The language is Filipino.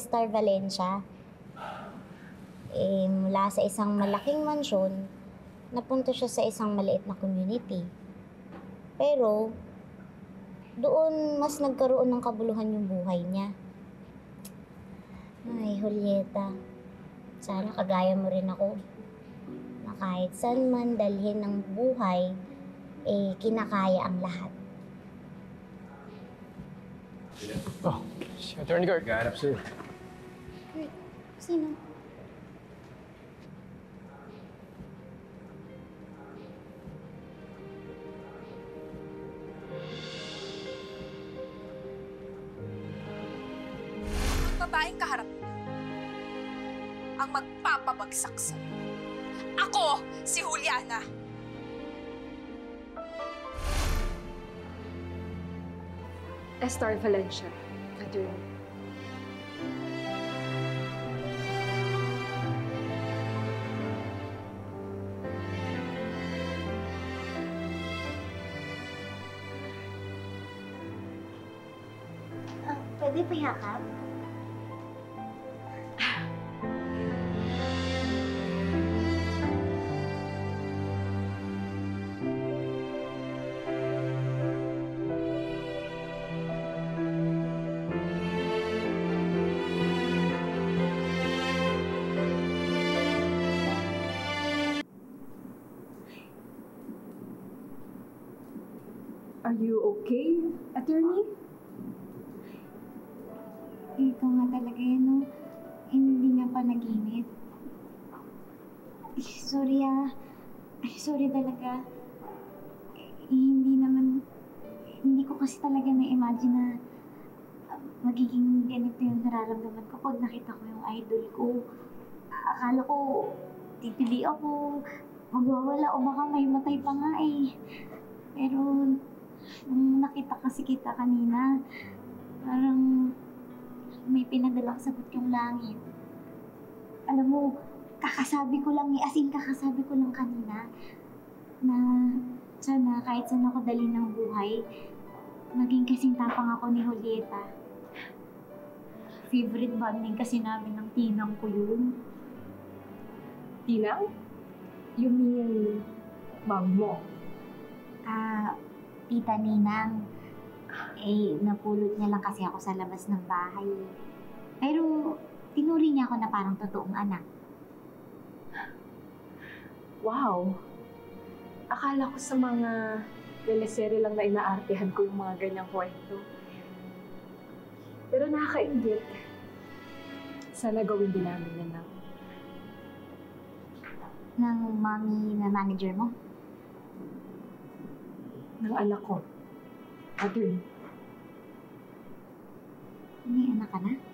Estar Valencia. Mula sa isang malaking mansyon, napunta siya sa isang maliit na community. Pero, doon mas nagkaroon ng kabuluhan yung buhay niya. Ay, Julieta, sana kagaya mo rin ako. Na kahit saan man dalhin ng buhay, kinakaya ang lahat. Oh, si Attorney Guard. Gahanap sa'yo. Sino? Babaeng kaharap mo ang magpapabagsak sa'yo. Ako, si Juliana. Estar Valencia, attorney. Pwede pa yakap? Are you okay, attorney? Ikaw nga talaga yan, no? Hindi nga pa naginip. Sorry sorry talaga. Hindi ko kasi talaga na-imagine na magiging ganito yung nararamdaman ko pag nakita ko yung idol ko. Akala ko titili ako, magwawala o baka may matay pa nga eh. Pero nung nakita kasi kita kanina, parang may pinadalang sagot yung langit. Alam mo, kakasabi ko lang kanina na sana kahit saan ako dali ng buhay, maging kasing tapang ako ni Julieta. Favorite bonding kasi namin ng tinang ko yun. Tinang? You mean, mom mo? Tita Ninang. Napulot niya lang kasi ako sa labas ng bahay. Pero, tinuri niya ako na parang totoong anak. Wow! Akala ko sa mga teleserye lang na inaartehan ko yung mga ganyang kwento. Pero nakakaingit. Sana gawin din namin yan ng Ng mommy na manager mo? anak ko. Attorney. May anak ka na?